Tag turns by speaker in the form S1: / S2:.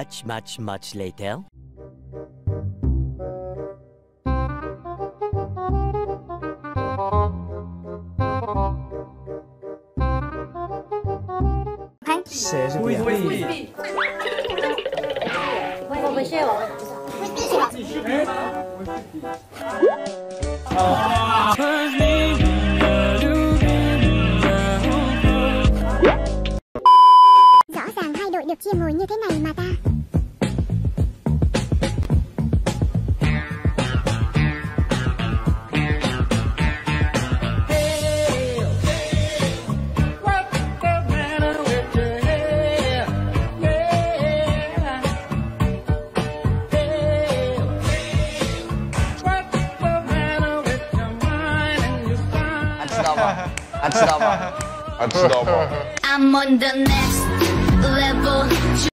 S1: Much later.
S2: Frisbee.
S3: Vou mexer, ó.
S4: Rõ ràng hai đội được chia ngồi như thế này mà ta.
S2: Anh知道吗？
S5: I'm on the next level.